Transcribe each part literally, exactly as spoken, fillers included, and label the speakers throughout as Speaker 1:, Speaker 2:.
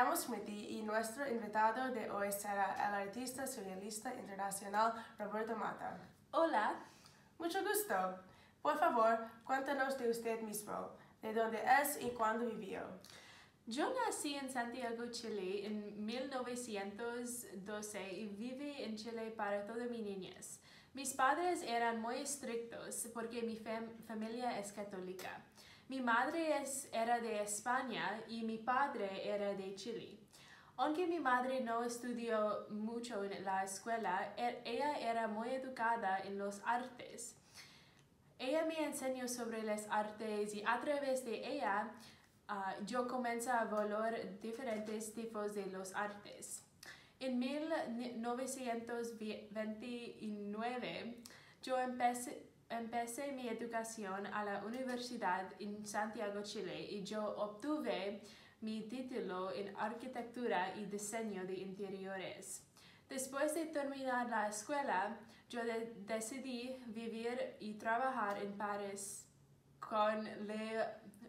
Speaker 1: llamo Smithy y nuestro invitado de hoy será el artista surrealista internacional Roberto Mata.
Speaker 2: Hola.
Speaker 1: Mucho gusto. Por favor, cuéntanos de usted mismo, de dónde es y cuándo vivió.
Speaker 2: Yo nací en Santiago, Chile en mil novecientos doce y viví en Chile para toda mi niñez. Mis padres eran muy estrictos porque mi fam familia es católica. Mi madre es, era de España y mi padre era de Chile. Aunque mi madre no estudió mucho en la escuela, er, ella era muy educada en los artes. Ella me enseñó sobre las artes y a través de ella uh, yo comencé a valorar diferentes tipos de los artes. En mil novecientos veintinueve yo empecé, empecé mi educación a la universidad en Santiago, Chile y yo obtuve mi título en arquitectura y diseño de interiores. Después de terminar la escuela, yo de decidí vivir y trabajar en París con Le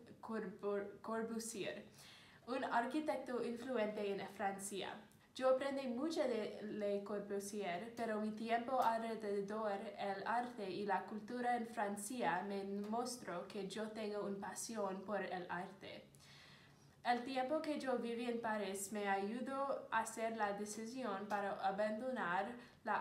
Speaker 2: Corbusier, un arquitecto influyente en Francia. Yo aprendí mucho de Le Corbusier, pero mi tiempo alrededor del arte y la cultura en Francia me mostró que yo tengo una pasión por el arte. El tiempo que yo viví en París me ayudó a hacer la decisión para abandonar la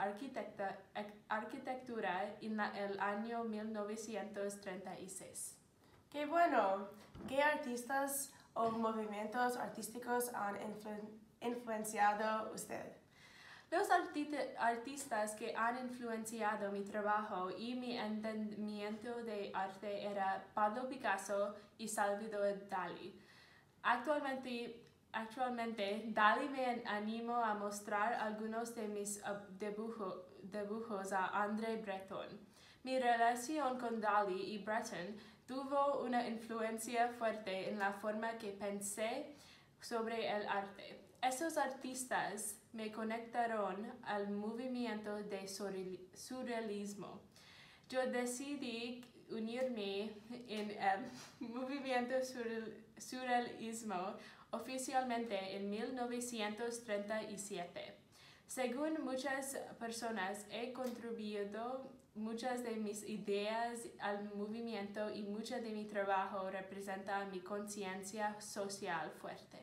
Speaker 2: arquitectura en la, el año mil novecientos treinta y seis.
Speaker 1: ¡Qué bueno! ¿Qué artistas o movimientos artísticos han influ influenciado usted?
Speaker 2: Los artistas que han influenciado mi trabajo y mi entendimiento de arte eran Pablo Picasso y Salvador Dalí. Actualmente, actualmente, Dalí me animó a mostrar algunos de mis dibujo, dibujos a André Breton. Mi relación con Dalí y Breton tuvo una influencia fuerte en la forma que pensé sobre el arte. Esos artistas me conectaron al movimiento de surrealismo. Yo decidí unirme en el movimiento surrealismo oficialmente en mil novecientos treinta y siete. Según muchas personas, he contribuido muchas de mis ideas al movimiento y mucho de mi trabajo representa mi conciencia social fuerte.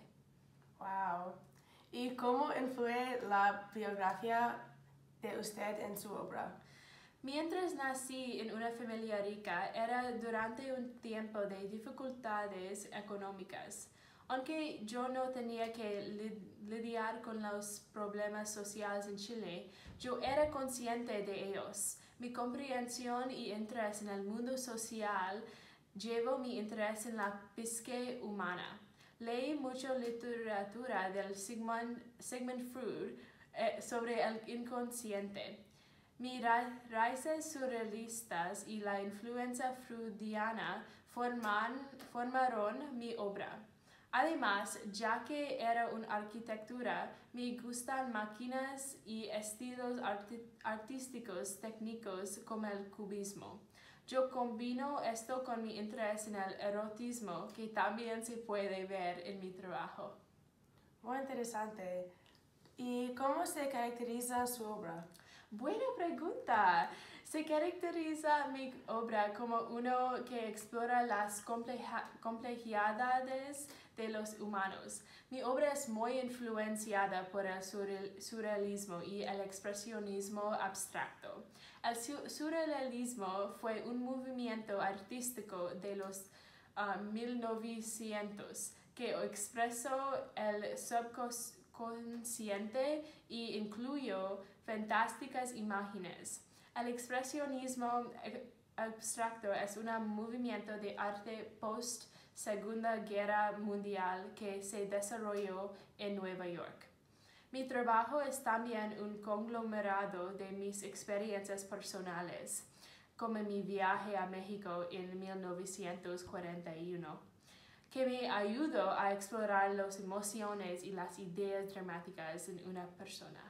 Speaker 1: ¡Wow! ¿Y cómo influye la biografía de usted en su obra?
Speaker 2: Mientras nací en una familia rica, era durante un tiempo de dificultades económicas. Aunque yo no tenía que lidiar con los problemas sociales en Chile, yo era consciente de ellos. Mi comprensión y interés en el mundo social llevó mi interés en la psique humana. Leí mucha literatura del Sigmund, Sigmund Freud eh, sobre el inconsciente. Mis ra raíces surrealistas y la influencia freudiana forman, formaron mi obra. Además, ya que era una arquitectura, me gustan máquinas y estilos arti artísticos técnicos como el cubismo. Yo combino esto con mi interés en el erotismo, que también se puede ver en mi trabajo.
Speaker 1: Muy interesante. ¿Y cómo se caracteriza su obra?
Speaker 2: Buena pregunta. Se caracteriza mi obra como uno que explora las complejidades de los humanos. Mi obra es muy influenciada por el surrealismo y el expresionismo abstracto. El surrealismo fue un movimiento artístico de los uh, mil novecientos que expresó el subconsciente e incluyó fantásticas imágenes. El expresionismo abstracto es un movimiento de arte post-Segunda Guerra Mundial que se desarrolló en Nueva York. Mi trabajo es también un conglomerado de mis experiencias personales, como mi viaje a México en mil novecientos cuarenta y uno, que me ayudó a explorar las emociones y las ideas dramáticas en una persona.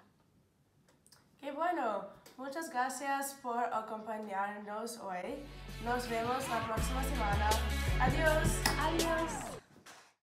Speaker 1: ¡Qué bueno! Muchas gracias por acompañarnos hoy. Nos vemos la próxima semana. ¡Adiós!